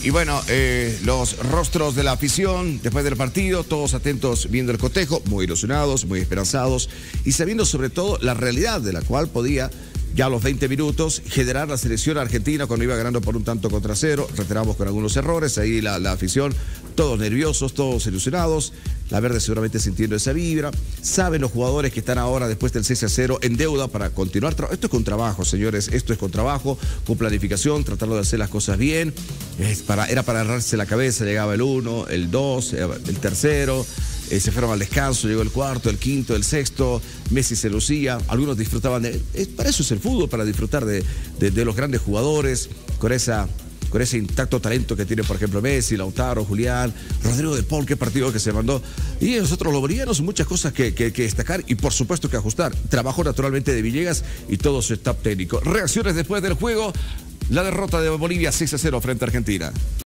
Y bueno, los rostros de la afición después del partido, todos atentos viendo el cotejo, muy ilusionados, muy esperanzados y sabiendo sobre todo la realidad de la cual podía ya a los 20 minutos generar la selección argentina cuando iba ganando por 1-0. Reiteramos con algunos errores, ahí la afición, todos nerviosos, todos ilusionados. La Verde seguramente sintiendo esa vibra. Saben los jugadores que están ahora después del 6-0 en deuda para continuar. Esto es con trabajo, señores. Esto es con trabajo, con planificación, tratando de hacer las cosas bien. Era para agarrarse la cabeza. Llegaba el 1, el 2, el tercero. Se fueron al descanso, llegó el cuarto, el quinto, el sexto. Messi se lucía. Algunos disfrutaban para eso es el fútbol, para disfrutar de los grandes jugadores, con ese intacto talento que tiene, por ejemplo, Messi, Lautaro, Julián, Rodrigo de Paul, qué partido que se mandó. Y nosotros los bolivianos, muchas cosas que destacar y por supuesto que ajustar. Trabajo naturalmente de Villegas y todo su staff técnico. Reacciones después del juego, la derrota de Bolivia 6-0 frente a Argentina.